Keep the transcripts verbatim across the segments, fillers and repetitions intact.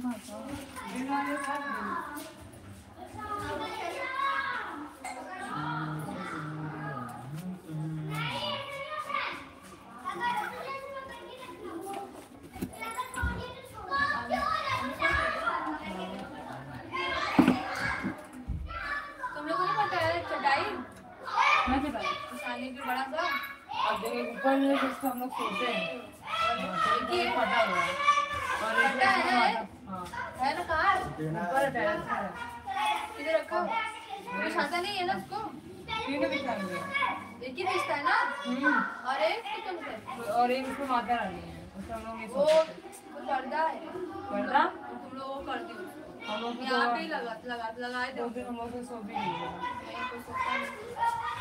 बड़ा सा अब देखो ऊपर में जिसको हम लोग सोते हैं और ये फटा हुआ है और एक है है ना कहाँ ऊपर टेरेस है किधर रखा वो छाता नहीं है ना उसको तीन बिछाएंगे एक ही बिछता है ना और एक किचन पे और एक उसको माता रानी है उसको हम लोग वो वो पर्दा है पर्दा तुम लोग वो कर दियो हम लोग यहाँ पे ही लगा लगा लगाए दो दिन हम लोग को सो भी नहीं है कोई सोता नहीं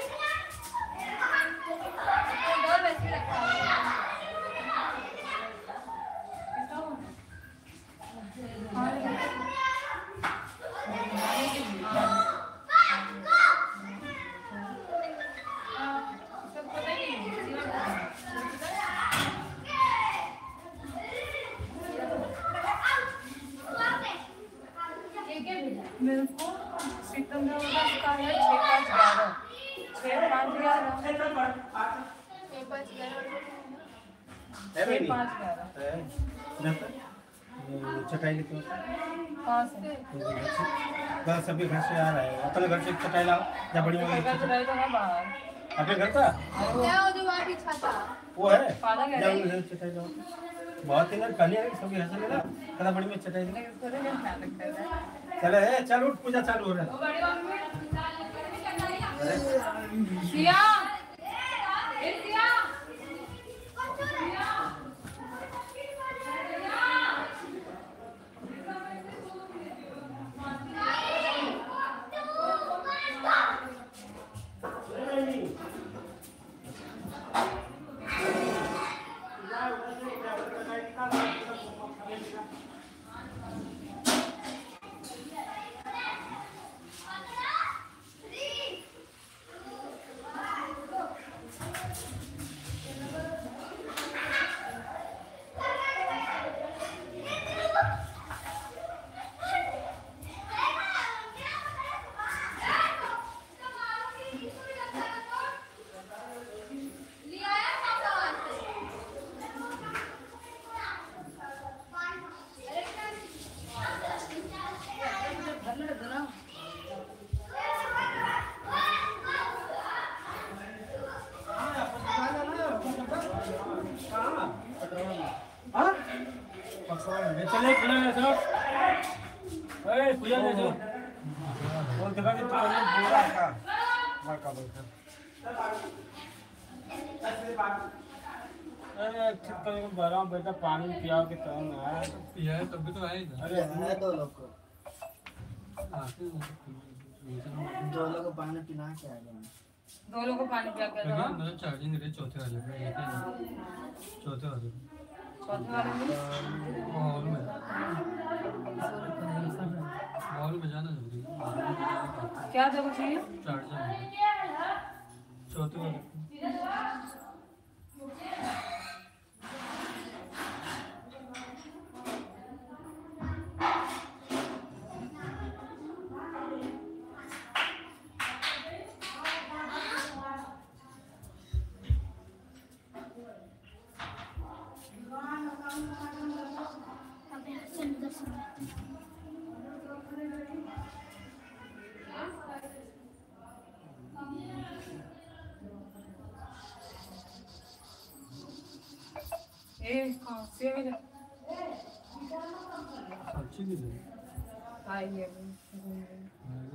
डर वैसे रखा है मेरे को सितंबर का है छः पाँच ग्यारह छः पाँच ग्यारह छः पाँच ग्यारह छः पाँच ग्यारह चटाई लेते कहाँ से बस सभी घर से आ रहा है अपने घर से चटाई लाओ या बड़ी वाली चटाई तो है बाहर अपने घर का क्या वो जो वहाँ पीछा था वो है पाला क्या जाओ चटाई लाओ बहुत ही खाली है सभी हंस लेना कदा बड़ी में चटाई चले है चल उठ पूजा चालू हो रहा है सिया ए सिया चले खिला दो ए पूजा दे दो बोल देखा कि तू पूरा का मार का बोलता अरे ठीक तो बड़ा बेटा पानी पियाओ के तो ना यार तब तो आए अरे है दो लोग को दो लोग को पानी पिला के आ गए दो लोगों को पानी पिया कर दो मतलब चार्जिंग रे चौथे वाले पे चौथे वाले चौथे वाले में हॉल में हॉल में जाना जरूरी है क्या देखो चाहिए चार्जिंग चौथे वाले ए हां से मिले अच्छी भी है आई है